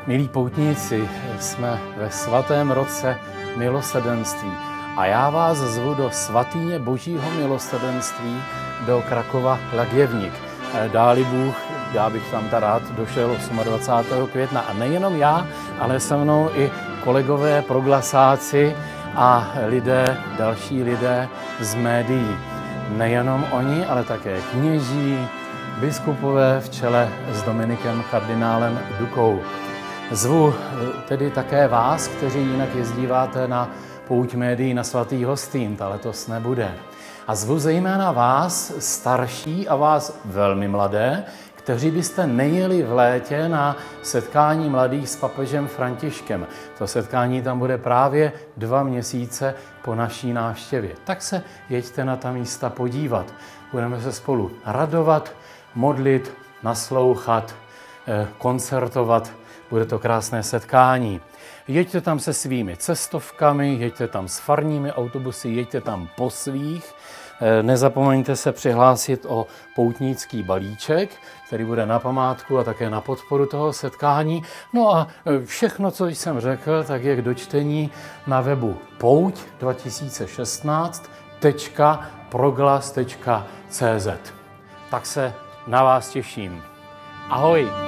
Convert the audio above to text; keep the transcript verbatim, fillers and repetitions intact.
Milí poutníci, jsme ve svatém roce milosrdenství a já vás zvu do svatyně Božího milosrdenství do Krakova Lagievnik. Dáli Bůh, já bych tam ta rád došel dvacátého osmého května a nejenom já, ale se mnou i kolegové proglasáci a lidé, další lidé z médií. Nejenom oni, ale také kněží, biskupové v čele s Dominikem kardinálem Dukou. Zvu tedy také vás, kteří jinak jezdíváte na pouť médií na svatý Hostýn, ta letos nebude. A zvu zejména vás, starší a vás velmi mladé, kteří byste nejeli v létě na setkání mladých s papežem Františkem. To setkání tam bude právě dva měsíce po naší návštěvě. Tak se jeďte na ta místa podívat. Budeme se spolu radovat, modlit, naslouchat, koncertovat. Bude to krásné setkání. Jeďte tam se svými cestovkami, jeďte tam s farními autobusy, jeďte tam po svých. Nezapomeňte se přihlásit o poutnický balíček, který bude na památku a také na podporu toho setkání. No a všechno, co jsem řekl, tak je k dočtení na webu pouť dva tisíce šestnáct tečka proglas tečka cé zet. Tak se na vás těším. Ahoj!